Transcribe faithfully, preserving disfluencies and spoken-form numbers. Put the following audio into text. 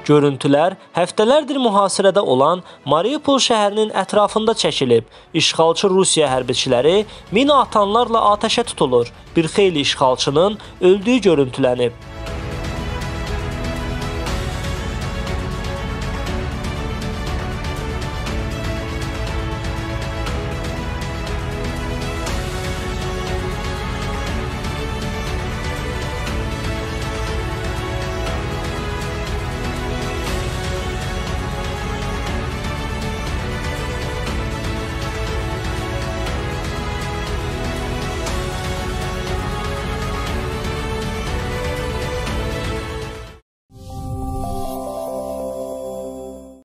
Görüntülər həftələrdir mühasirədə olan Mariupol şəhərinin ətrafında çəkilib. İşğalçı Rusiya hərbiçiləri mina atanlarla atəşə tutulur. Bir xeyli işğalçının öldüyü görüntülənib.